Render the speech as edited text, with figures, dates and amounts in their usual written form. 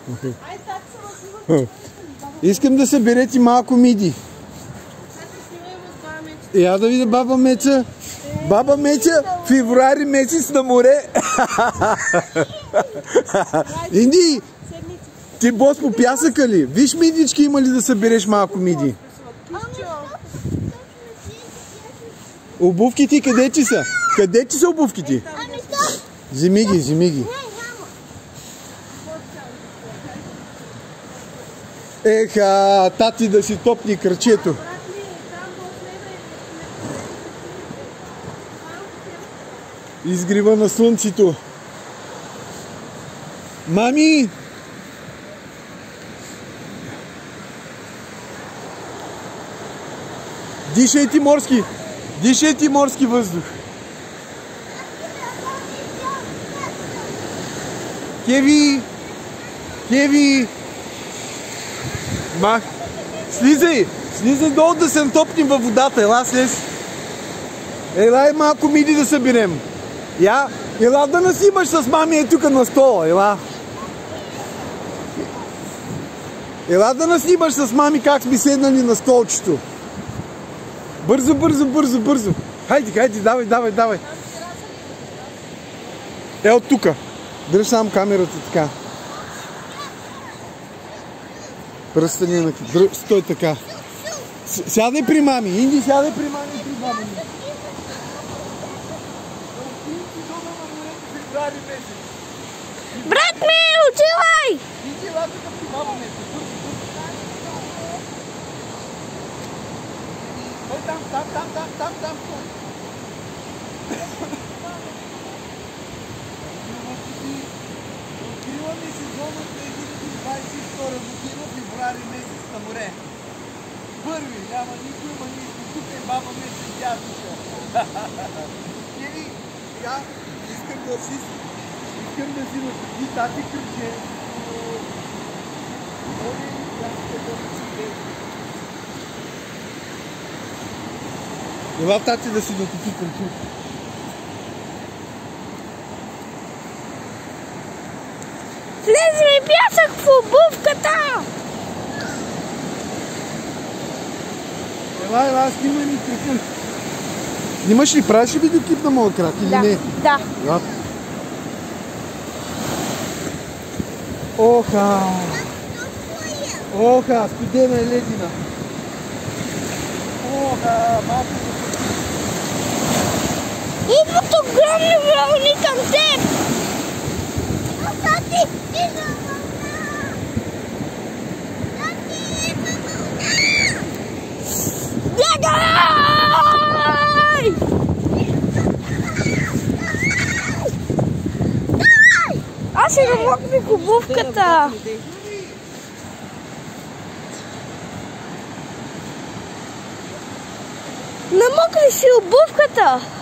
Искам да съберете малко миди. Я да видя баба Меца. Баба Меца, февруари месец на море. Инди, ти бос по пясъка ли? Виж мидички има ли да събереш малко миди? Обувките къде ти са? Къде ти са обувките? Вземи ги, вземи ги. Еха, тати да си топни кръчето. Изгрива на слънцето. Мами! Дишай ти морски! Дишай ти морски въздух! Кеви! Кеви! Мах! Слизай! Слизай долу да се натопнем във водата. Ела слез! Ела малко миди да съберем. Я, ела да насимаш с мами е тук на стола, ела. Ела да наснимаш с мами как сме седнали на столчето. Бързо, бързо, бързо, бързо. Хайде, хайде, давай, давай, давай. От тука. Дръж само камерата така. Пръстани на... Стой така. Сядай при мами. Инди, сядай при мами и при баба ми. Брат ми, училай! Иди, ела тук при баба ми. Ой, там. Откриваме сезона 2022 година, февруари месец на море. Първи, няма никой, ама ние сме тук и баба ми се дядуша. Кеви, сега искам да си накупи тати кръже. Ела тати да си накупи кръже. Влезе ми пясък в обувката! Ела, снимай ми кръка. Снимаш ли? Правиш ли видеоклип на моя крак или не? Да. Да. Оха! Оха, студена е ледина. Оха, малко. Идват огромни вълни към теб! Тати, идва вълна! Тати, идва вълна! Бягай! Аз си намокрих обувката! Намокри си обувката!